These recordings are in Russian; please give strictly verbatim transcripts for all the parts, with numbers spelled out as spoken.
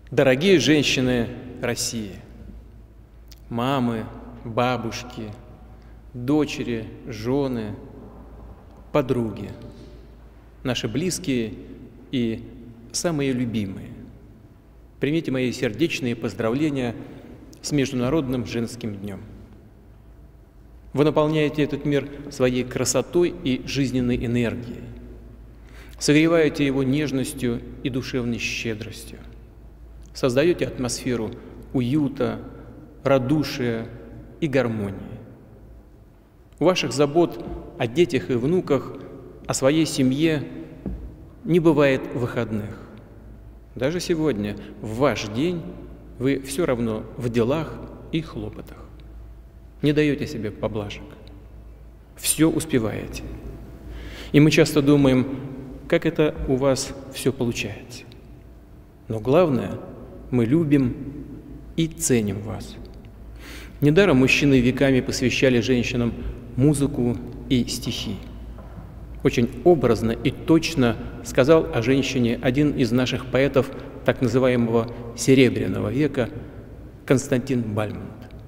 Дорогие женщины России, мамы, бабушки, дочери, жены, подруги, наши близкие и самые любимые, примите мои сердечные поздравления с Международным женским днем. Вы наполняете этот мир своей красотой и жизненной энергией, согреваете его нежностью и душевной щедростью, создаете атмосферу уюта, радушия и гармонии. У ваших забот о детях и внуках, о своей семье не бывает выходных. Даже сегодня, в ваш день, вы все равно в делах и хлопотах. Не даете себе поблажек. Все успеваете. И мы часто думаем, как это у вас все получается. Но главное, мы любим и ценим вас. Недаром мужчины веками посвящали женщинам музыку и стихи. Очень образно и точно сказал о женщине один из наших поэтов так называемого «Серебряного века» Константин Бальмонт.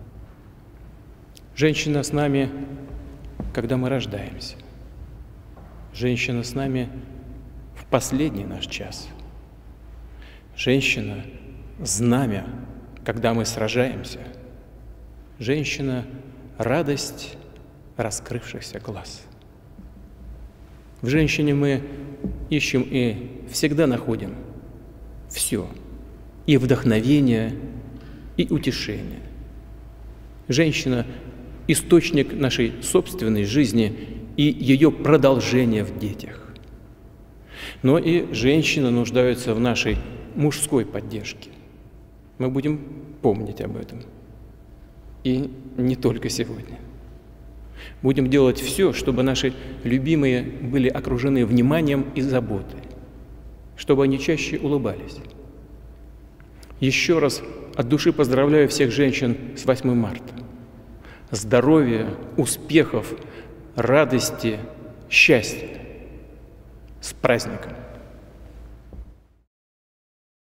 Женщина с нами, когда мы рождаемся. Женщина с нами в последний наш час. Женщина – знамя, когда мы сражаемся. Женщина – радость раскрывшихся глаз. В женщине мы ищем и всегда находим все – и вдохновение, и утешение. Женщина – источник нашей собственной жизни и ее продолжение в детях. Но и женщины нуждаются в нашей мужской поддержке. Мы будем помнить об этом. И не только сегодня. Будем делать все, чтобы наши любимые были окружены вниманием и заботой, чтобы они чаще улыбались. Еще раз от души поздравляю всех женщин с восьмым марта. Здоровья, успехов, радости, счастья. С праздником!